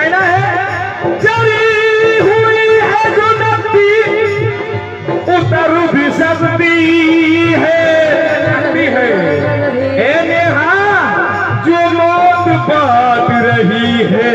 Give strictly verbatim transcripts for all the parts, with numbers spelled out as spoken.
कहना है चली हुई है जो नदी उतर भी सकती है, है ए नेहा जो मौत बांट रही है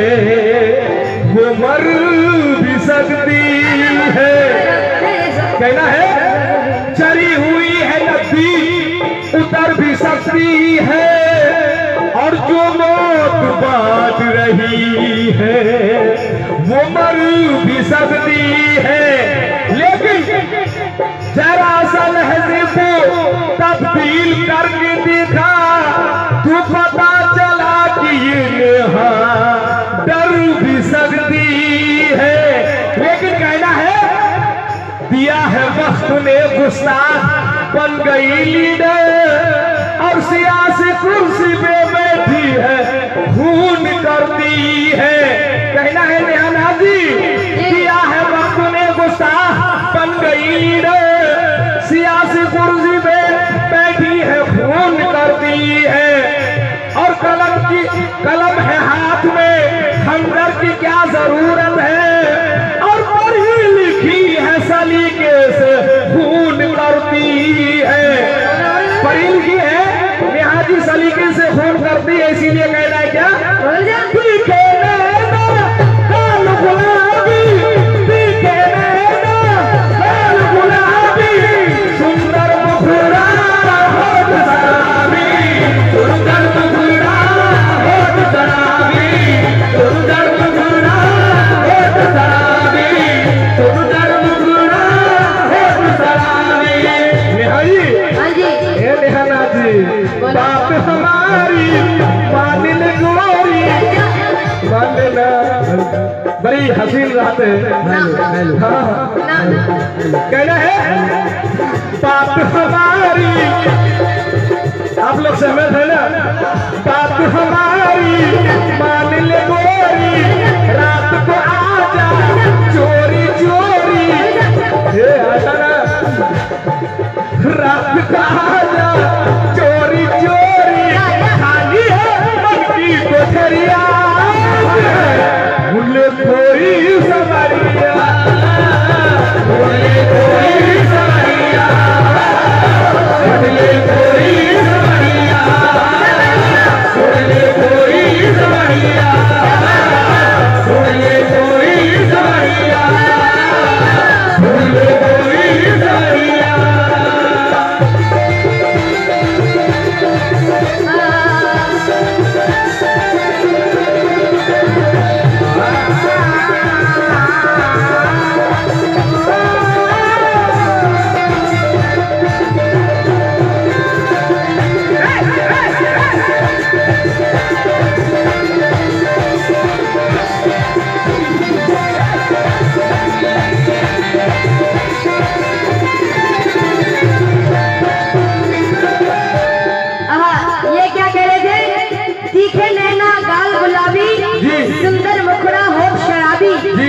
वो मर भी सकती है। कहना है चली हुई है नदी उतर भी सकती है और जो मौत बांट रही है वो मर भी सकती है। लेकिन जरा सा लहजे को तब्दील करके देखा तो पता चला कि ये नेहा डर भी सकती है। लेकिन कहना है दिया है वक्त ने गुस्ताख बन गई लीडर और सियासी कुर्सी पे बैठी है खून करती है। कहना है नेहा नाजी दिया है वक्त ने गुस्ताख बन गई लीडर सियासी कुर्सी पे बैठी है खून करती है। और कलम की कलम है हाथ में खंजर की क्या जरूरत है और पढ़ी लिखी है सलीके से खून करती है। पढ़ी लिखी है नेहा जी सलीके से खून करती है इसीलिए कहना है क्या तीखे नैना काल गुलाबी तीखे नैना काल गुलाबी सुंदर मुखड़ा होठ शराबी सुंदर मुखड़ा होठ शराबी सुंदर मुखड़ा होठ शराबी सुंदर मुखड़ा होठ शराबी। नेहा जी हाँ जी ए नेहा नाजी बात हमारी मान ले गोरी मान लेना बड़ी हसीन रात है। हाँ कहना है बात हमारी आप लोग सहमत है ना बात हमारी मान ले गोरी रात को आजा चोरी चोरी हे आजा ना रात को आजा चोरी चोरी खाली है मन की कोठरिया मुझे कोई समरिया मुझे कोई समरिया मुझे कोई समरिया मुझे कोई समरिया मुझे कोई समरिया मुझे कोई समरिया। सुंदर मुखड़ा होठ शराबी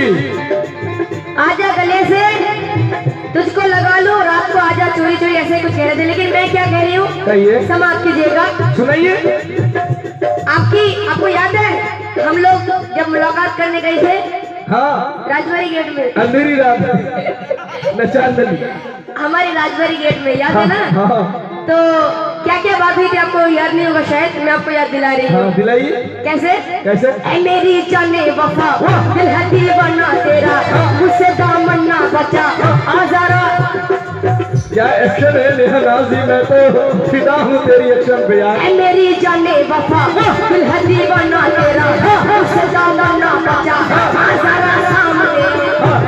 आजा गले से तुझको लगा लो रात को आजा चोरी चोरी ऐसे कुछ कह रहे थे। लेकिन मैं क्या कह रही हूँ समाप्त कीजिएगा सुनाइए। आपकी आपको याद है हम लोग जब मुलाकात करने गए थे हाँ राजबाड़ी गेट में अंधेरी रात न चांदनी हमारी राजबाड़ी गेट में याद है ना। हाँ, तो क्या क्या बात हुई थी आपको याद नहीं होगा शायद मैं आपको याद दिला रही हूँ। हाँ, दिलाइए कैसे कैसे ऐ मेरी जाने वफा दिल है दीवाना तेरा मुझसे दामन ना बचा आजारा। क्या एक्शन है नेहा नाजी मैं तो फिदा हूँ तेरी एक्शन पे यार। ऐ मेरी जाने वफा दिल है दीवाना तेरा मुझसे दामन ना बचा आजारा सामने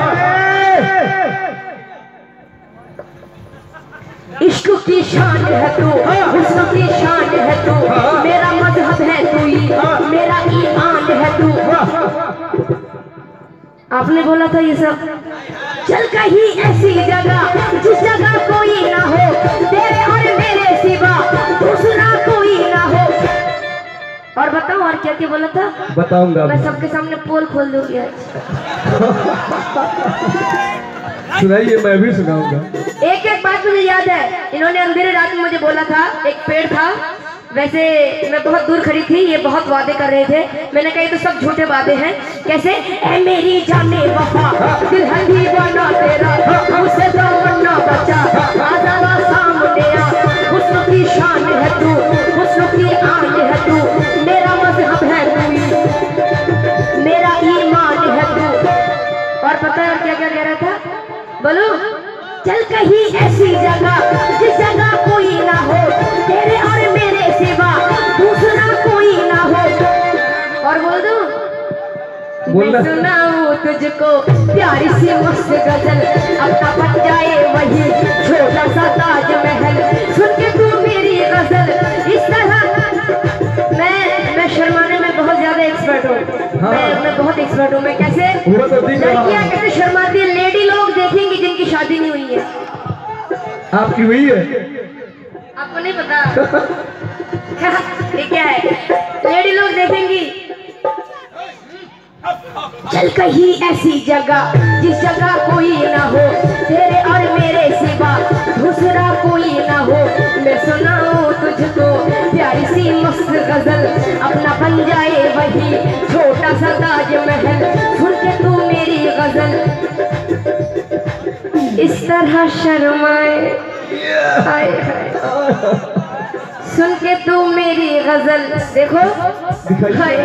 इश्क की शान है तू हुस्न की शान है तू मेरा मजहब है तू मेरा ईमान है तू। आपने बोला था ये सब चल कहीं ऐसी जगह जिस जगह कोई ना हो तेरे और मेरे सिवा दूसरा कोई ना हो। और बताओ और क्या क्या बोला था बताऊंगा मैं सबके सामने पोल खोल दूंगी आज। सुनाइए मैं भी सुनाऊंगा। एक एक बात मुझे याद है इन्होंने अंधेरे रात में मुझे बोला था एक पेड़ था वैसे मैं बहुत दूर खड़ी थी, ये बहुत वादे कर रहे थे, मैंने कहा तो सब झूठे वादे हैं। कैसे? ऐ मेरी जाने वफा दिल है दीवाना तेरा, मुझसे तो वरना बचा आजा सामने आ, हुस्न की शान है तू, हुस्न की आन है तू, मेरा मजहब है तू, मेरा ईमान है तू। और पता है और क्या क्या कह रहा था? बोलो। चल कहीं ऐसी जगह जिस जगह कोई ना हो, तेरे और मेरे सिवा दूसरा कोई ना हो। और बोल दो मैं सुनाऊं तुझको प्यारी सी मस्त गजल, अपना बन जाए वही छोटा सा ताजमहल, सुन के तू मेरी गजल इस तरह। मैं मैं शर्माने में बहुत ज्यादा एक्सपर्ट हूँ। हाँ। मैं मैं बहुत एक्सपर्ट हूँ। मैं कैसे लड़कियाँ कैसे शर्माती है, लेडी लोग देखेंगे जिनकी शादी नहीं हुई है। आपकी हुई है? आपको नहीं पता? ये क्या है? लेडी लोग देखेंगी। चल कहीं ऐसी जगह जिस जगह कोई ना हो, तेरे और मेरे सिवा दूसरा कोई ना हो, मैं सुनाऊं तुझको प्यारी सी मस्त गजल, अपना बन जाए वही छोटा सा ताजमहल, सुन के तू मेरी गजल इस तरह शर्माए, हाय हाय सुन के तू मेरी गजल। देखो हाय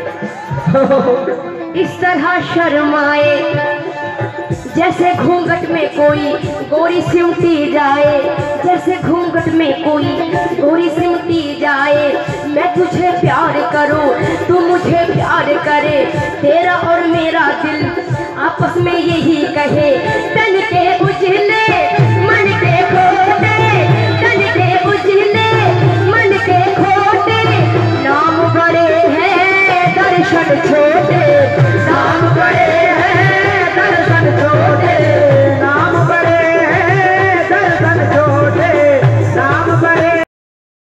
इस तरह शर्माए, जैसे घूंघट में कोई गोरी सिमटी जाए, जैसे घूंघट में कोई गोरी सिमटी जाए, मैं तुझे प्यार करूं तू मुझे प्यार करे, तेरा और मेरा दिल आपस में यही कहे, तन के उजले मन के खोटे, तन के उजले मन के खोटे, नाम बड़े हैं दर्शन छोटे,